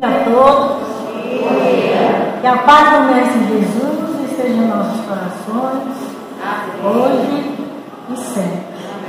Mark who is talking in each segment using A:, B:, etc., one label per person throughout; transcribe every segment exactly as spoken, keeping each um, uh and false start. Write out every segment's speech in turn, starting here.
A: A todos, que a paz do Mestre Jesus esteja em nossos corações, hoje e sempre.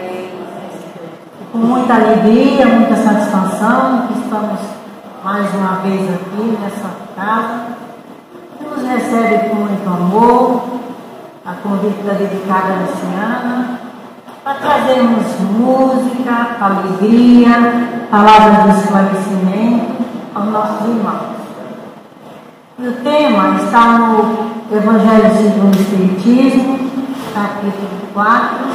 A: Com muita alegria, muita satisfação, que estamos mais uma vez aqui nessa casa, que nos recebe com muito amor, a convite da dedicada Luciana, para trazermos música, alegria, palavras de esclarecimento aos nossos irmãos. E o tema está no Evangelho segundo o Espiritismo, capítulo quatro.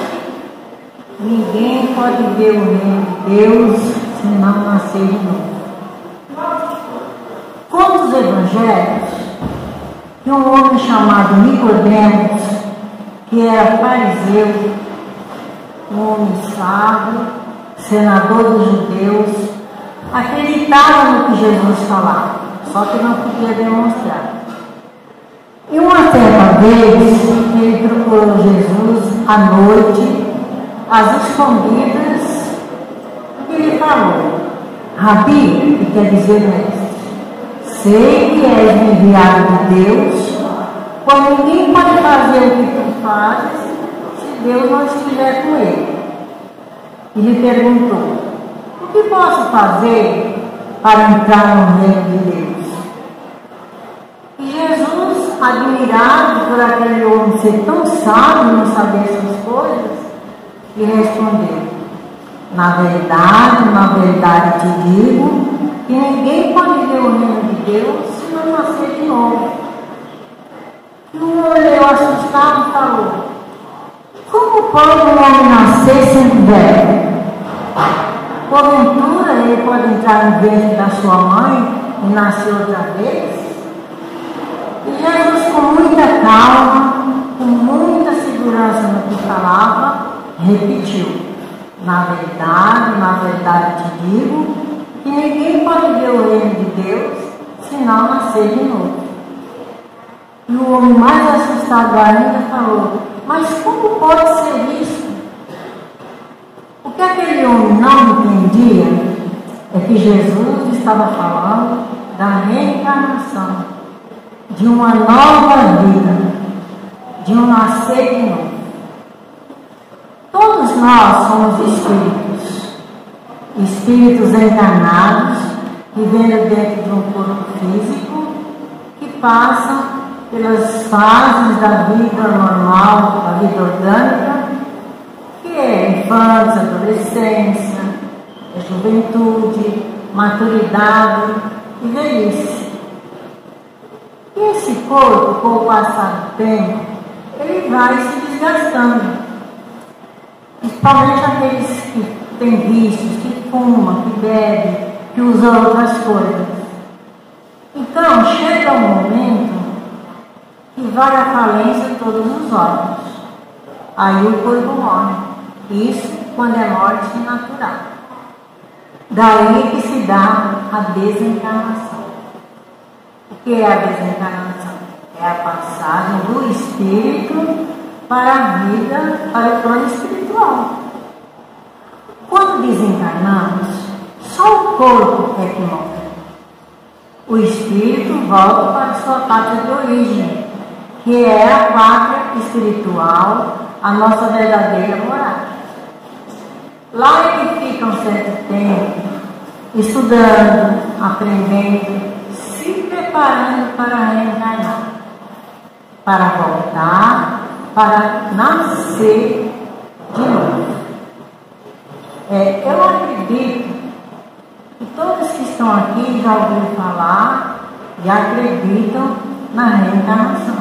A: Ninguém pode ver o reino de Deus se não nascer de novo. Conta os evangelhos que um homem chamado Nicodemos, que era fariseu, um homem sábio, senador dos judeus, acreditava no que Jesus falava, só que não podia demonstrar. E uma certa vez, ele procurou Jesus à noite, às escondidas, e ele falou: Rabi, que quer dizer mestre, sei que és enviado de Deus, pois ninguém pode fazer o que tu fazes se Deus não estiver com ele. E lhe perguntou: o que posso fazer para entrar no reino de Deus? E Jesus, admirado por aquele homem ser tão sábio e não saber essas coisas, lhe respondeu: na verdade, na verdade te digo que ninguém pode ver o reino de Deus se não nascer de novo. E um olhou assustado e falou: como pode um homem nascer sendo velho? Porventura ele pode entrar no ventre da sua mãe e nascer outra vez? E Jesus, com muita calma, com muita segurança no que falava, repetiu: na verdade, na verdade te digo que ninguém pode ver o reino de Deus se não nascer de novo. E o homem mais assustado ainda falou: mas como pode ser isso? O que aquele homem não entendia é que Jesus estava falando da reencarnação, de uma nova vida, de um nascer de novo. Todos nós somos espíritos, espíritos encarnados, vivendo dentro de um corpo físico, que passam pelas fases da vida normal, da vida orgânica, que é infância, adolescência, juventude, maturidade e velhice. E esse corpo, com o passar do tempo, ele vai se desgastando. Principalmente aqueles que têm vícios, que fumam, que bebem, que usam outras coisas. Então, chega um momento que vai à falência todos os órgãos. Aí o corpo morre. Isso quando é morte natural. Daí que se dá a desencarnação. O que é a desencarnação? É a passagem do espírito para a vida, para o plano espiritual. Quando desencarnamos, só o corpo é que morre. O espírito volta para a sua pátria de origem, que é a pátria espiritual, a nossa verdadeira morada. Lá é que fica um certo tempo, estudando, aprendendo, se preparando para reencarnar, para voltar, para nascer de novo. É, eu acredito que todos que estão aqui já ouviram falar e acreditam na reencarnação.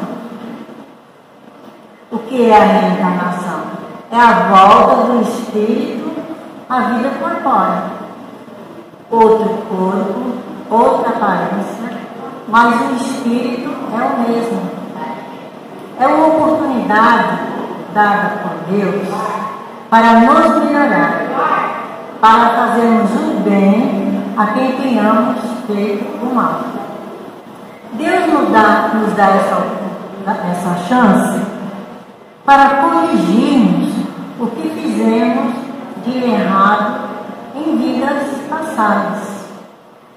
A: O que é a reencarnação? É a volta do espírito à vida corpórea. Outro corpo, outra aparência, mas o espírito é o mesmo. É uma oportunidade dada por Deus para nos melhorar, para fazermos o bem a quem tenhamos feito o mal. Deus nos dá, nos dá essa, essa chance para corrigirmos o que fizemos de errado em vidas passadas. É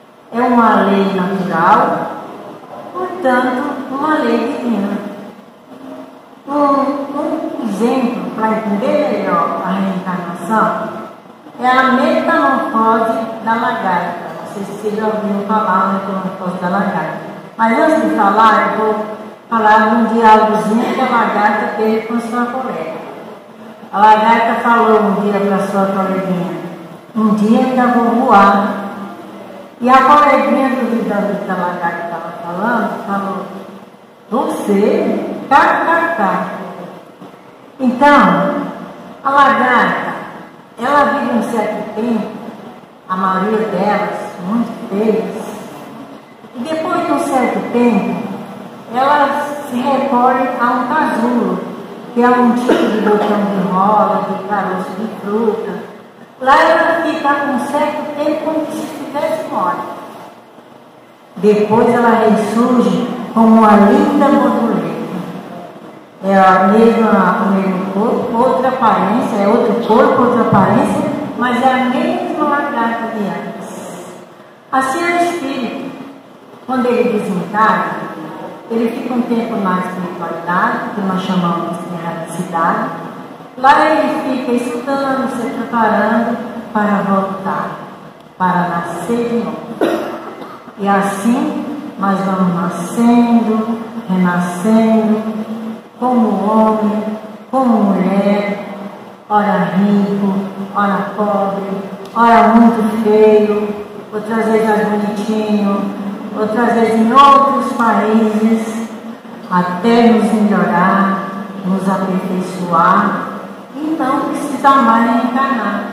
A: uma lei natural, portanto, uma lei divina. Um, um exemplo para entender melhor a reencarnação é a metamorfose da lagarta. Não sei se vocês já ouviram falar da metamorfose da lagarta. Mas antes de falar, eu vou falar de um diálogozinho que a lagarta teve com sua colega. A lagarta falou um dia para sua coleguinha: um dia ainda vou voar. E a coleguinha, duvidando do que a lagarta estava falando, falou: você? Kkk. Então, a lagarta, ela vive um certo tempo, a maioria delas muito feias, e depois de um certo tempo, ela se recolhe a um casulo, que é um tipo de botão de rola, de caroço de fruta. Lá ela fica um certo tempo como se estivesse morta. Depois ela ressurge como uma linda borboleta. É a mesma, o mesmo corpo, outra aparência, é outro corpo, outra aparência, mas é a mesma lagarta de antes. Assim é o espírito. Quando ele desencarna, ele fica um tempo na espiritualidade, que nós chamamos de erraticidade. Lá ele fica estudando, se preparando para voltar, para nascer de novo. E assim nós vamos nascendo, renascendo, como homem, como mulher, ora rico, ora pobre, ora muito feio, outras vezes bonitinho, outras vezes em outros países, até nos melhorar, nos aperfeiçoar, e não precisar mais reencarnar.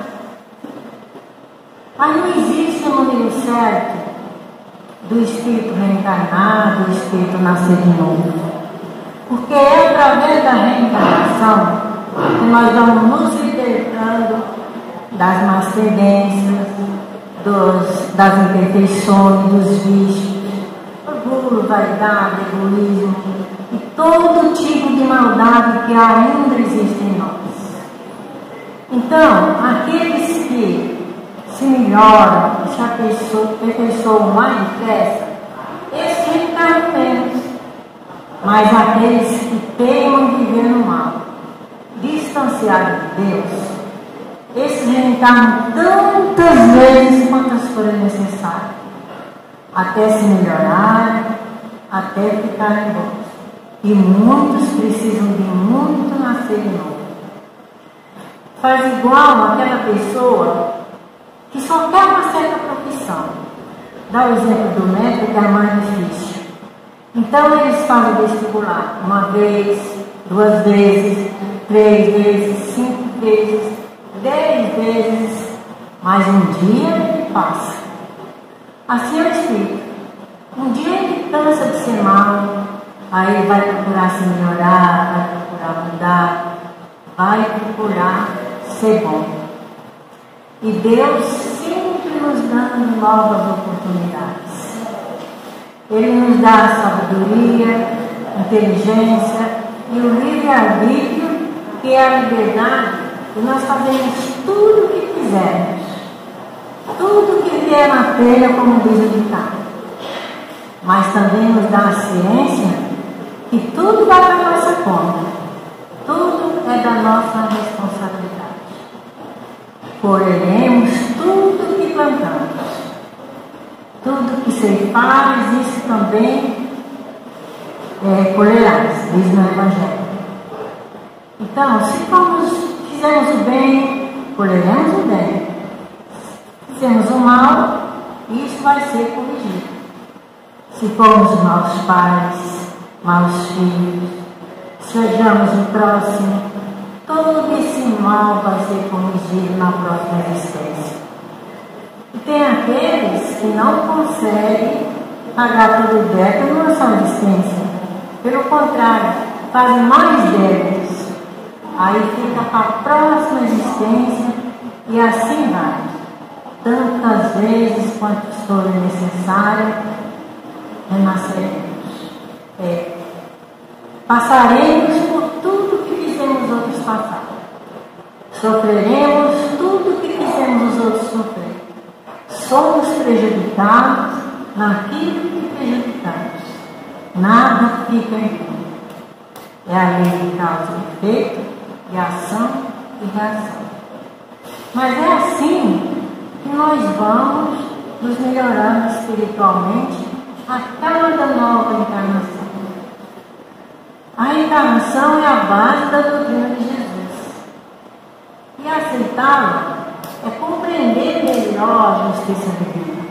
A: Mas não existe um número certo do espírito reencarnar, do espírito nascer de novo. Porque é através da reencarnação que nós vamos nos libertando das más tendências, dos, das imperfeições, dos vícios, orgulho, vaidade, egoísmo e todo tipo de maldade que ainda existe em nós. Então, aqueles que se melhoram, se aperfeiçoam mais depressa, esses reencarnam menos. Mas aqueles que teimam viver no mal, distanciados de Deus, esses reencarnam tantas vezes quantas forem necessárias, até se melhorarem, até ficarem bons. E muitos precisam de muito nascer de novo. Faz igual aquela pessoa que só quer uma certa profissão. Dá o exemplo do médico, que é mais difícil. Então eles fazem vestibular uma vez, duas vezes, três vezes, cinco vezes, dez vezes, mas um dia ele passa. Assim é o espírito. Um dia ele cansa de ser mal, aí ele vai procurar se melhorar, vai procurar mudar, vai procurar ser bom. E Deus sempre nos dando novas oportunidades. Ele nos dá sabedoria, inteligência e o livre-arbítrio, que é a liberdade de nós fazermos tudo o que quisermos. Tudo que vier na telha, como diz o ditado. Mas também nos dá a ciência que tudo vai para a nossa conta. Tudo é da nossa responsabilidade. Colheremos tudo que plantamos. Tudo que você faz, isso também é, colherás, diz no Evangelho. Então, se formos, fizermos o bem, colheremos o bem. Se fizermos o mal, isso vai ser corrigido. Se formos maus pais, maus filhos, sejamos o próximo, todo esse mal vai ser corrigido na próxima existência. E tem aqueles que não conseguem pagar todo o débito numa só existência. Pelo contrário, fazem mais débitos. Aí fica para a próxima existência e assim vai. Tantas vezes quantas forem necessárias, renasceremos. É. Passaremos por tudo que fizemos outros passar. Sofreremos tudo que fizemos os outros sofrer. Somos prejudicados naquilo que prejudicamos. Nada fica impune. É a lei de causa e efeito, de ação e reação. Mas é assim que nós vamos nos melhorando espiritualmente a cada nova encarnação. A reencarnação é a base da doutrina de Jesus. E aceitá-la é compreender melhor a justiça divina.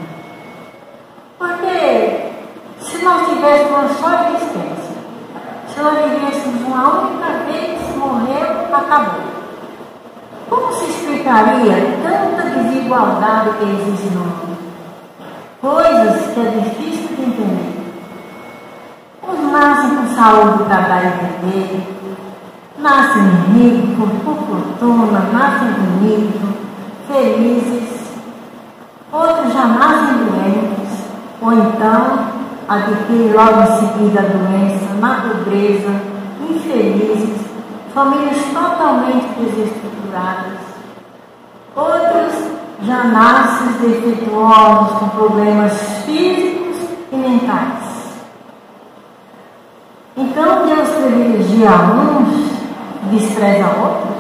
A: Porque se nós tivéssemos uma só existência, se nós vivêssemos uma única vez, morreu, acabou. Como se explicaria tanta desigualdade que existe no mundo? Coisas que é difícil de entender. Uns nascem com saúde para dar e viver, nascem ricos, por fortuna, nascem bonitos, felizes. Outros já nascem doentes, ou então adquirem logo em seguida a doença, na pobreza, infelizes, famílias totalmente desestruturadas. Outros já nascem defeituosos, com problemas físicos e mentais. Então Deus privilegia uns e despreza outros?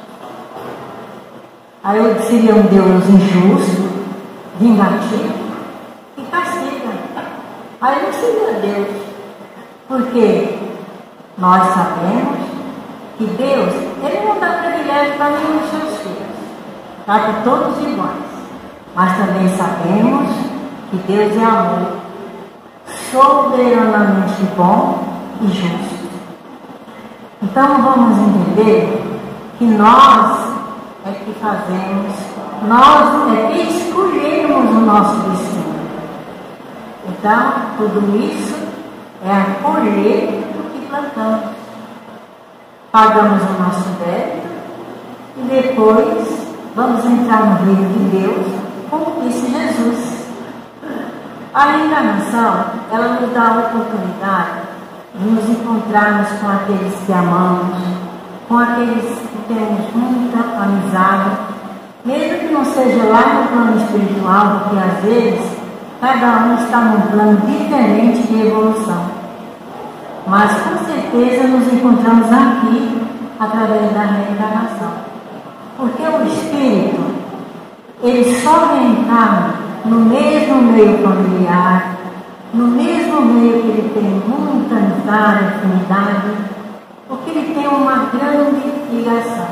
A: Aí eu seria um Deus injusto, vingativo e castiga. Aí não seria Deus, porque nós sabemos que Deus, Ele não dá privilégio para nenhum dos seus filhos, trata todos iguais. Mas também sabemos que Deus é amor, soberanamente bom e justo. Então vamos entender que nós é que fazemos, nós é que escolhemos o nosso destino. Então, tudo isso é a colheita do que plantamos. Pagamos o nosso débito e depois vamos entrar no reino de Deus, como disse Jesus. A reencarnação, ela nos dá a oportunidade de nos encontrarmos com aqueles que amamos, com aqueles que temos muita amizade, mesmo que não seja lá no plano espiritual, porque às vezes cada um está num plano diferente de evolução. Mas com certeza nos encontramos aqui através da reencarnação. Porque o espírito, ele só reencarna no mesmo meio familiar, no mesmo meio que ele tem muita amizade, afinidade, porque ele tem uma grande ligação.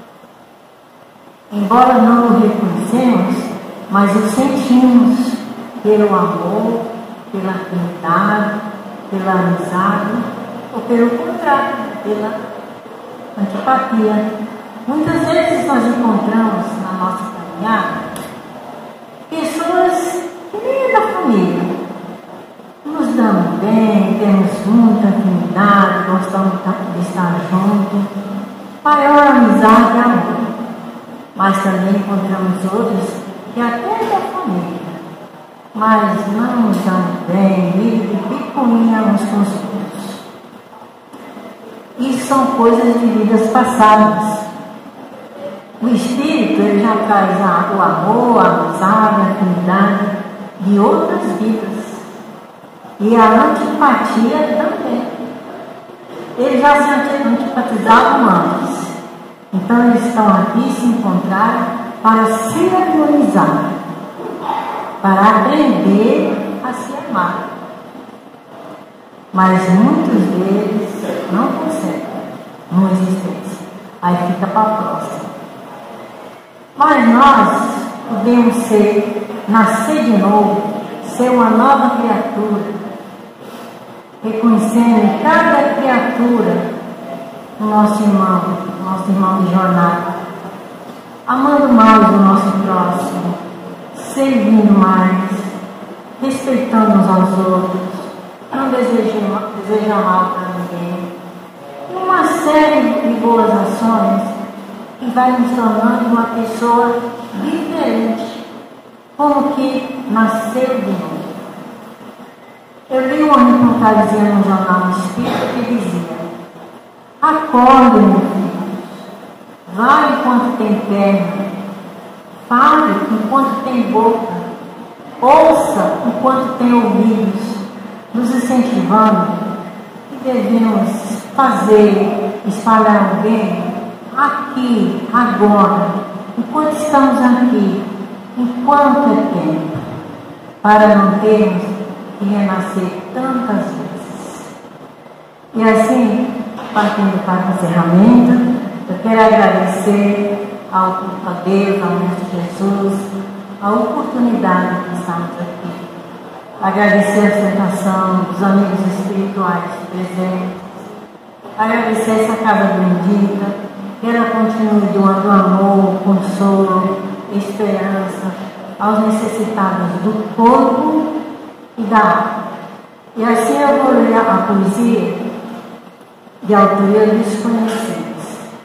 A: Embora não o reconhecemos, mas o sentimos pelo amor, pela afinidade, pela amizade, ou pelo contrário, pela antipatia. Muitas vezes nós encontramos na nossa caminhada pessoas que nem é da família. Nos damos bem, temos muita afinidade, gostamos de estar juntos, maior amizade e amor. Mas também encontramos outros que até é da família, mas não nos damos bem, vivem de picuinha uns com os outros. Isso são coisas de vidas passadas. O espírito, ele já traz o amor, a amizade, a afinidade de outras vidas. E a antipatia também. Eles já se antipatizavam antes. Então eles estão aqui se encontrar para se harmonizar, para aprender a se amar. Mas muitos deles não conseguem uma existência. Aí fica para a próxima. Mas nós podemos ser, nascer de novo, ser uma nova criatura, reconhecendo em cada criatura o nosso irmão, o nosso irmão de jornada, amando mais o nosso próximo, servindo mais, respeitando uns aos outros, não desejando, desejando mal para ninguém, e uma série de boas ações que vai nos tornando uma pessoa diferente, como que nasceu de novo. Eu li uma reportagem no jornal Espírita que dizia: acorde, meu filho, vale enquanto tem perna, fale enquanto tem boca, ouça enquanto tem ouvidos, nos incentivando que devemos fazer, espalhar o bem aqui, agora, enquanto estamos aqui, enquanto é tempo, para não termos que renascer tantas vezes. E assim, partindo para o encerramento, eu quero agradecer ao culto a Deus, ao Mestre Jesus, a oportunidade de estarmos aqui. Agradecer a aceitação dos amigos espirituais presentes. Agradecer essa casa bendita, que ela continue doando amor, consolo, esperança aos necessitados do corpo e da alma. E assim eu vou ler a poesia de autoria desconhecida.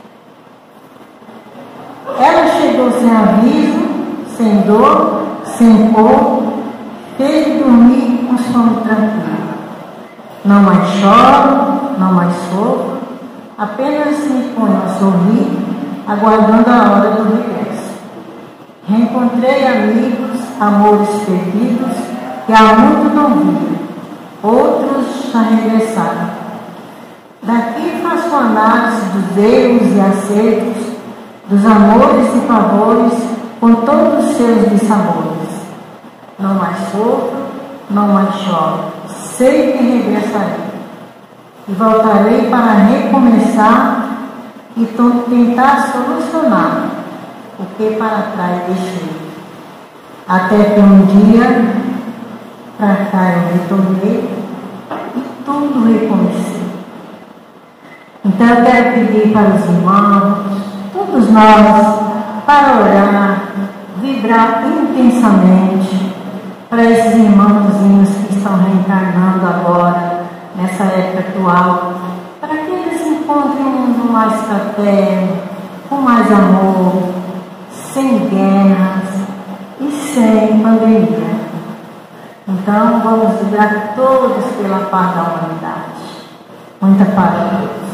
A: Ela chegou sem aviso, sem dor, sem cor, fez dormir com sono tranquilo. Não mais choro, não mais sofro, apenas me ponho a sorrir, aguardando a hora do regresso. Reencontrei amigos, amores perdidos, que há muito não via, outros já regressaram. Daqui faço análise dos erros e acertos, dos amores e favores, com todos os seus dissabores. Não mais sofro, não mais choro, sei que regressarei. E voltarei para recomeçar e tentar solucionar o que para trás deixei. Até que um dia, para cá eu retornei e tudo recomecei. Então eu quero pedir para os irmãos, todos nós, para orar, vibrar intensamente para esses irmãozinhos que estão reencarnando agora, nessa época atual, para que eles encontrem um mundo mais fraterno, com mais amor, sem guerras e sem pandemia. Então vamos vibrar todos pela paz da humanidade. Muita paz a todos.